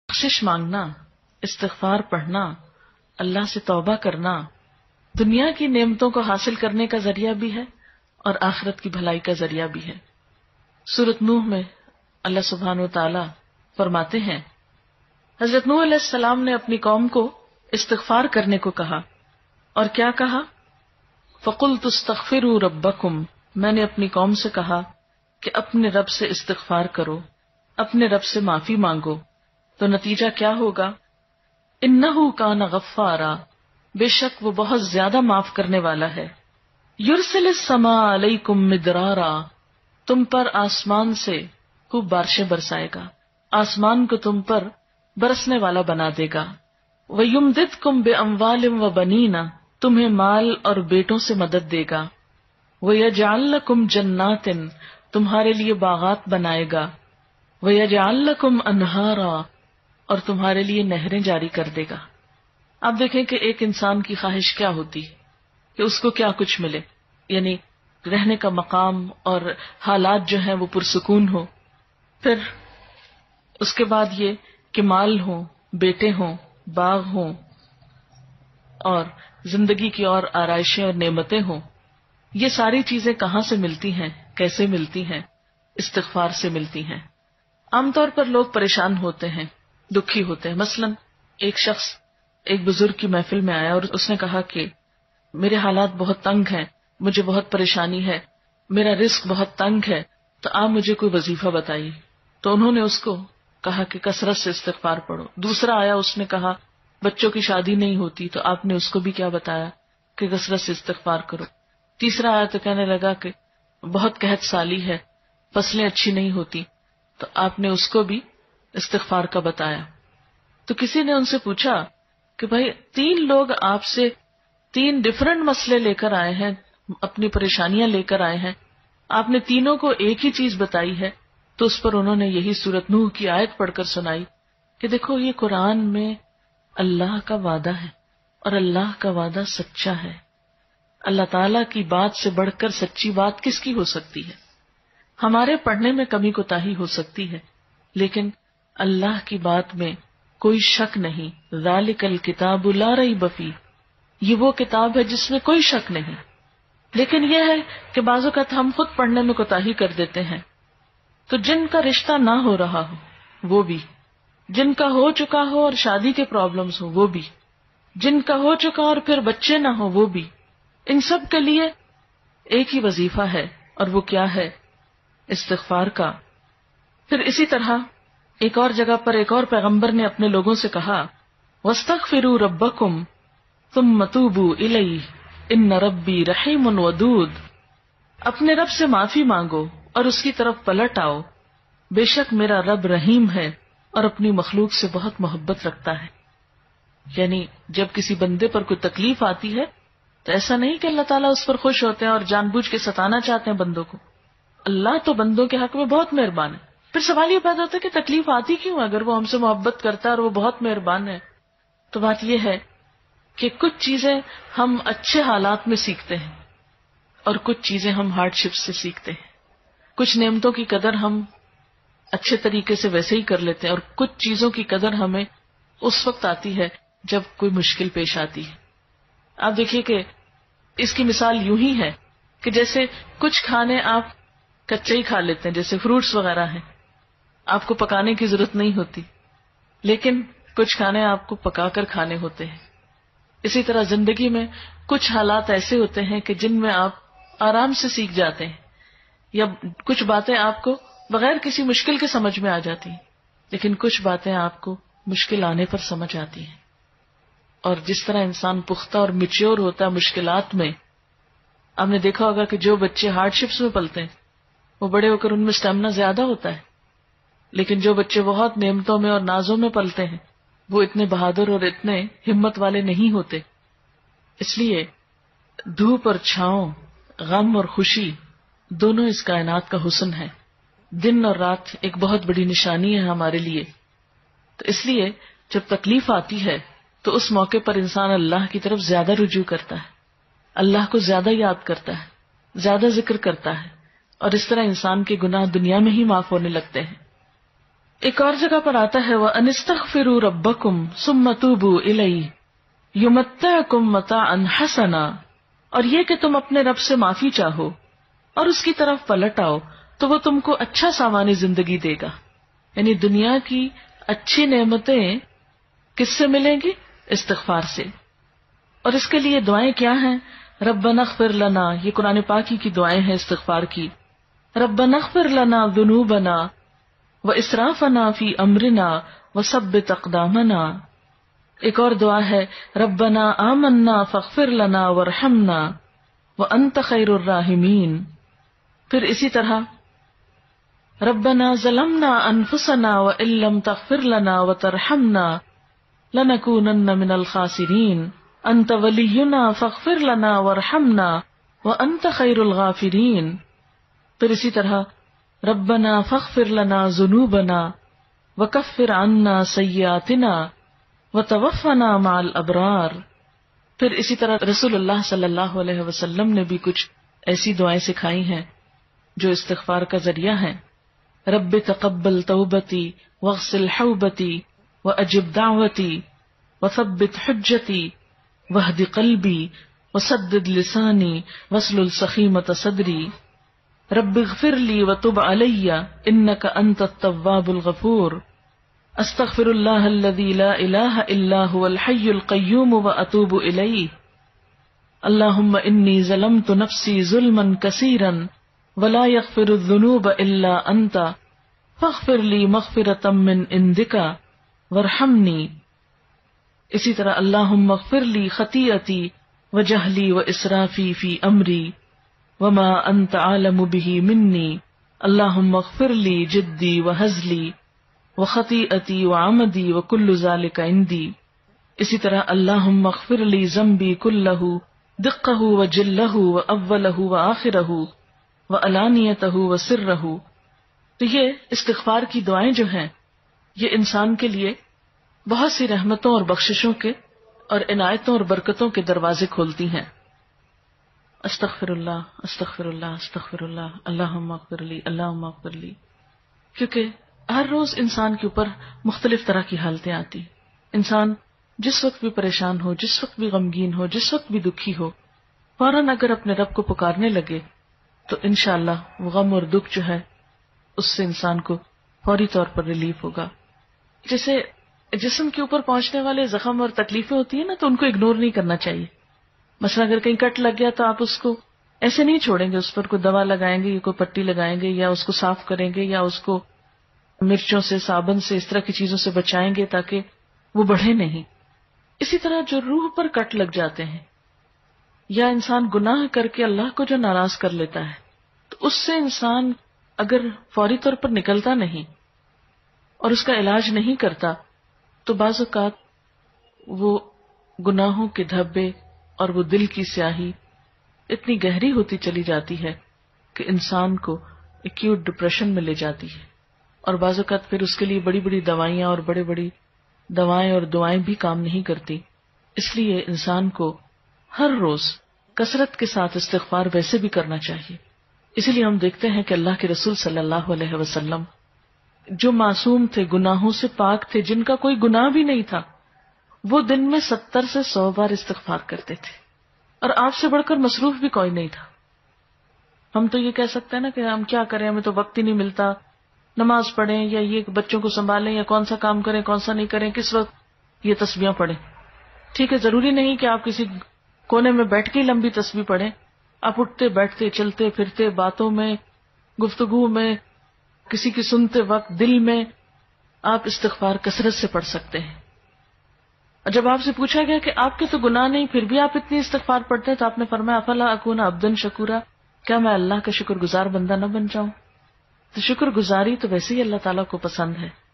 بخشش مانگنا، استغفار پڑھنا، اللہ سے توبہ کرنا دنیا کی نعمتوں کو حاصل کرنے کا ذریعہ بھی ہے اور آخرت کی بھلائی کا ذریعہ بھی ہے۔ سورۃ نوح میں اللہ سبحانہ و تعالی فرماتے ہیں، حضرت نوح علیہ السلام نے اپنی قوم کو استغفار کرنے کو کہا، اور کیا کہا؟ فَقُلْتُ اسْتَغْفِرُوا رَبَّكُمْ، میں نے اپنی قوم سے کہا کہ اپنے رب سے استغفار کرو، اپنے رب سے معافی مانگو۔ تو نتیجہ کیا ہوگا؟ اِنَّهُ كَانَ غَفَّارًا، بے شک وہ بہت زیادہ معاف کرنے والا ہے۔ يُرْسِلِ السَّمَاءَ عَلَيْكُمْ مِدْرَارًا، تم پر آسمان سے خوب بارشیں برسائے گا، آسمان کو تم پر برسنے والا بنا دے گا۔ وَيُمْدِدْكُمْ بِأَمْوَالٍ وَبَنِينَ، تمہیں مال اور بیٹوں سے مدد دے گا۔ وَيَجْعَلْ لَكُمْ جَنَّاتٍ، تمہارے لیے باغات بنائے گا۔ وَيَجْعَلْ لَكُمْ أَنْهَارًا، اور تمہارے لیے نہریں جاری کر دے گا۔ اب دیکھیں کہ ایک انسان کی خواہش کیا ہوتی ہے کہ اس کو کیا کچھ ملے، یعنی رہنے کا مقام اور حالات جو ہیں وہ پرسکون ہو، پھر اس کے بعد یہ کہ مال ہوں، بیٹے ہوں، باغ ہوں، اور زندگی کی اور آرائشیں اور نعمتیں ہوں۔ یہ ساری چیزیں کہاں سے ملتی ہیں، کیسے ملتی ہیں؟ استغفار سے ملتی ہیں۔ عام طور پر لوگ پریشان ہوتے ہیں، دکھی ہوتے ہیں۔ مثلا ایک شخص ایک بزرگ کی محفل میں آیا اور اس نے کہا کہ میرے حالات بہت تنگ ہیں، مجھے بہت پریشانی ہے، میرا رزق بہت تنگ ہے، تو آپ مجھے کوئی وظیفہ بتائیے۔ تو انہوں نے اس کو کہا کہ کثرت سے استغفار پڑھو۔ دوسرا آیا، اس نے کہا بچوں کی شادی نہیں ہوتی، تو آپ نے اس کو بھی کیا بتایا کہ کثرت سے استغفار کرو۔ تیسرا آیا تو کہنے لگا کہ بہت قحط سالی ہے، فصلیں اچھی نہیں ہوتی، تو آپ نے اس کو بھی استغفار کا بتایا۔ تو کسی نے ان سے پوچھا کہ بھائی 3 لوگ آپ سے 3 ڈفرنٹ مسئلے لے کر آئے ہیں، اپنی پریشانیاں لے کر آئے ہیں، آپ نے تینوں کو ایک ہی چیز بتائی ہے۔ تو اس پر انہوں نے یہی سورۃ نوح کی آیت پڑھ کر سنائی کہ دیکھو یہ قرآن میں اللہ کا وعدہ ہے، اور اللہ کا وعدہ سچا ہے۔ اللہ تعالیٰ کی بات سے بڑھ کر سچی بات کس کی ہو سکتی ہے؟ ہمارے پڑھنے میں کمی کوتاہی ہو سکتی ہے، لیکن اللہ کی بات میں کوئی شک نہیں۔ ذالک الکتاب لا ریب فیہ، یہ وہ کتاب ہے جس میں کوئی شک نہیں۔ لیکن یہ ہے کہ بعض اوقات ہم خود پڑھنے میں کوتاہی کر دیتے ہیں۔ تو جن کا رشتہ نہ ہو رہا ہو وہ بھی، جن کا ہو چکا ہو اور شادی کے پرابلمز ہو وہ بھی، جن کا ہو چکا اور پھر بچے نہ ہو وہ بھی، ان سب کے لیے ایک ہی وظیفہ ہے، اور وہ کیا ہے؟ استغفار کا۔ پھر اسی طرح ایک اور جگہ پر ایک اور پیغمبر نے اپنے لوگوں سے کہا وَاسْتَغْفِرُوا رَبَّكُمْ ثُمَّ تُوبُوا إِلَيْهِ إِنَّ رَبِّي رَحِيمٌ وَدُودٌ، اپنے رب سے معافی مانگو اور اس کی طرف پلٹ آؤ، بے شک میرا رب رحیم ہے اور اپنی مخلوق سے بہت محبت رکھتا ہے۔ یعنی جب کسی بندے پر کوئی تکلیف آتی ہے تو ایسا نہیں کہ اللہ تعالیٰ اس پر خوش ہوتے ہیں اور جان بوجھ کے ستانا چاہتے ہیں بندوں کو۔ اللہ تو بندوں کے حق میں بہت مہربان ہے۔ پھر سوال یہ پیدا ہوتا ہے کہ تکلیف آتی کیوں؟ اگر وہ ہم سے محبت کرتا ہے اور وہ بہت مہربان ہے، تو بات یہ ہے کہ کچھ چیزیں ہم اچھے حالات میں سیکھتے ہیں اور کچھ چیزیں ہم ہارڈ شپ سے سیکھتے ہیں۔ کچھ نعمتوں کی قدر ہم اچھے طریقے سے ویسے ہی کر لیتے ہیں، اور کچھ چیزوں کی قدر ہمیں اس وقت آتی ہے جب کوئی مشکل پیش آتی ہے۔ آپ دیکھیے کہ اس کی مثال یوں ہی ہے کہ جیسے کچھ کھانے آپ کچے ہی کھا لیتے ہیں، جیسے فروٹس وغیرہ ہیں، آپ کو پکانے کی ضرورت نہیں ہوتی، لیکن کچھ کھانے آپ کو پکا کر کھانے ہوتے ہیں۔ اسی طرح زندگی میں کچھ حالات ایسے ہوتے ہیں کہ جن میں آپ آرام سے سیکھ جاتے ہیں، یا کچھ باتیں آپ کو بغیر کسی مشکل کے سمجھ میں آ جاتی ہیں، لیکن کچھ باتیں آپ کو مشکل آنے پر سمجھ آتی ہیں۔ اور جس طرح انسان پختہ اور میچیور ہوتا ہے مشکلات میں، آپ نے دیکھا ہوگا کہ جو بچے ہارڈ شپس میں پلتے ہیں وہ بڑے ہو کر ان میں اسٹیمنا زیادہ ہوتا ہے، لیکن جو بچے بہت نعمتوں میں اور نازوں میں پلتے ہیں وہ اتنے بہادر اور اتنے ہمت والے نہیں ہوتے۔ اس لیے دھوپ اور چھاؤں، غم اور خوشی، دونوں اس کائنات کا حسن ہے۔ دن اور رات ایک بہت بڑی نشانی ہے ہمارے لیے۔ تو اس لیے جب تکلیف آتی ہے تو اس موقع پر انسان اللہ کی طرف زیادہ رجوع کرتا ہے، اللہ کو زیادہ یاد کرتا ہے، زیادہ ذکر کرتا ہے، اور اس طرح انسان کے گناہ دنیا میں ہی معاف ہونے لگتے ہیں۔ ایک اور جگہ پر آتا ہے وَأَنِسْتَغْفِرُوا رَبَّكُمْ ثُمَّ تُوبُوا إِلَيْهِ يُمَتِّعْكُمْ مَتَاعًا حَسَنًا، اور یہ کہ تم اپنے رب سے معافی چاہو اور اس کی طرف پلٹ آؤ تو وہ تم کو اچھا سامان زندگی دے گا. یعنی دنیا کی اچھی نعمتیں کس سے ملیں گی؟ استغفار سے. اور اس کے لیے دعائیں کیا ہیں؟ ربنا اغفر لنا، یہ قرآن پاک کی دعائیں ہیں استغفار کی. ربنا اغفر لنا ذنوبنا واسرافنا فی امرنا وثبت اقدامنا. ایک اور دعا ہے ربنا آمنا فاغفر لنا وارحمنا وانت خیر الراحمین. پھر اسی طرح ربنا ظلمنا انفسنا وان لم تغفر لنا وترحمنا لنکونن من الخاسرین انت ولینا فاغفر لنا وارحمنا وانت خیر الغافرین. پھر اسی طرح ربنا فاغفر لنا ذنوبنا وکفر عنا سیئاتنا وتوفنا مع الابرار. پھر اسی طرح رسول اللہ صلی اللہ علیہ وسلم نے بھی کچھ ایسی دعائیں سکھائی ہیں جو استغفار کا ذریعہ ہیں. رب تقبل توبتی واغسل حوبتی واجب دعوتی وثبت حجتی واہد قلبی وسدد لسانی واسلل سخیمۃ صدری. رب اغفر لی وتب علی انک انت التواب الغفور. استغفر اللہ الذی لا الہ الا هو الحی القیوم واتوب الیہ. اللہم انی ظلمت نفسی ظلما کثیرا ولا یغفر الذنوب الا انت فاغفر لی مغفرۃ من عندک وارحمنی. اسی طرح اللہم اغفر لی خطیئتی وجہلی واسرافی فی امری وما انت عالم بہ منی. اللہم اغفر لی جدی وہزلی وخطیئتی وعمدی وکل ذلک عندی. اسی طرح اللہم اغفر لی ذنبی کلہ دقہ وجلہ واولہ وآخرہ وعلانیتہ وسرہ. تو یہ استغفار کی دعائیں جو ہیں یہ انسان کے لیے بہت سی رحمتوں اور بخششوں کے اور عنایتوں اور برکتوں کے دروازے کھولتی ہیں. استغفر اللہ استغفر اللہ استغفر اللہ اللہم اغفر لی اللہم اغفر لی. کیونکہ ہر روز انسان کے اوپر مختلف طرح کی حالتیں آتی. انسان جس وقت بھی پریشان ہو، جس وقت بھی غمگین ہو، جس وقت بھی دکھی ہو، فوراً اگر اپنے رب کو پکارنے لگے تو انشاءاللہ وہ غم اور دکھ جو ہے اس سے انسان کو فوری طور پر ریلیف ہوگا. جیسے جسم کے اوپر پہنچنے والے زخم اور تکلیفیں ہوتی ہیں نا تو ان کو اگنور نہیں کرنا چاہیے. مثلا اگر کہیں کٹ لگ گیا تو آپ اس کو ایسے نہیں چھوڑیں گے، اس پر کوئی دوا لگائیں گے یا کوئی پٹی لگائیں گے یا اس کو صاف کریں گے یا اس کو مرچوں سے، صابن سے، اس طرح کی چیزوں سے بچائیں گے تاکہ وہ بڑھے نہیں. اسی طرح جو روح پر کٹ لگ جاتے ہیں یا انسان گناہ کر کے اللہ کو جو ناراض کر لیتا ہے تو اس سے انسان اگر فوری طور پر نکلتا نہیں اور اس کا علاج نہیں کرتا تو بعض اوقات وہ گناہوں کے دھبے اور وہ دل کی سیاہی اتنی گہری ہوتی چلی جاتی ہے کہ انسان کو ایکیوٹ ڈپریشن میں لے جاتی ہے. اور بعض اوقات پھر اس کے لیے بڑی بڑی دوائیاں اور بڑی بڑی دوائیں اور دعائیں بھی کام نہیں کرتی. اس لیے انسان کو ہر روز کثرت کے ساتھ استغفار ویسے بھی کرنا چاہیے. اسی لیے ہم دیکھتے ہیں کہ اللہ کے رسول صلی اللہ علیہ وسلم جو معصوم تھے، گناہوں سے پاک تھے، جن کا کوئی گناہ بھی نہیں تھا، وہ دن میں 70 سے 100 بار استغفار کرتے تھے. اور آپ سے بڑھ کر مصروف بھی کوئی نہیں تھا. ہم تو یہ کہہ سکتے ہیں نا کہ ہم کیا کریں، ہمیں تو وقت ہی نہیں ملتا، نماز پڑھیں یا یہ بچوں کو سنبھالیں یا کون سا کام کریں کون سا نہیں کریں، کس وقت یہ تسبیحاں پڑھیں. ٹھیک ہے، ضروری نہیں کہ آپ کسی کونے میں بیٹھ کے لمبی تسبیح پڑھیں. آپ اٹھتے بیٹھتے چلتے پھرتے باتوں میں گفتگو میں کسی کی سنتے وقت دل میں آپ استغفار کثرت سے پڑھ سکتے ہیں. اور جب آپ سے پوچھا گیا کہ آپ کے تو گناہ نہیں پھر بھی آپ اتنی استغفار پڑھتے ہیں تو آپ نے فرمایا افلا اکون عبدا شکورا، کیا میں اللہ کا شکر گزار بندہ نہ بن جاؤں؟ تو شکر گزاری تو ویسے ہی اللہ تعالیٰ کو پسند ہے.